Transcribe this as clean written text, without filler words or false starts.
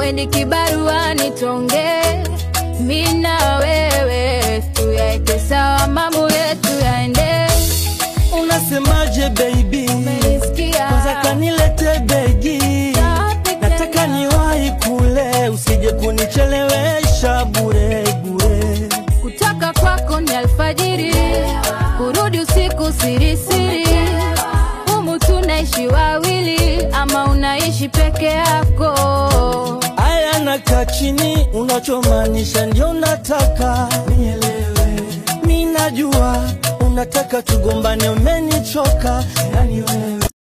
twende kibaruani tuongee mimi na wewe, tuyaeke sawa mambo yetu yaende. Unasemaje baby? Kwanza kanilete begi, nataka niwahi kule, usije kunichelewesha bure bure. Kutaka kwako ni alfajiri, kurudi usiku siri siri. Humu tunaishi wawili ama unaishi peke yako? Aya nakaa chini, unachomaanisha ndio nataka nielewe. Mimi najua unataka tugombane, umenichoka yani wewe.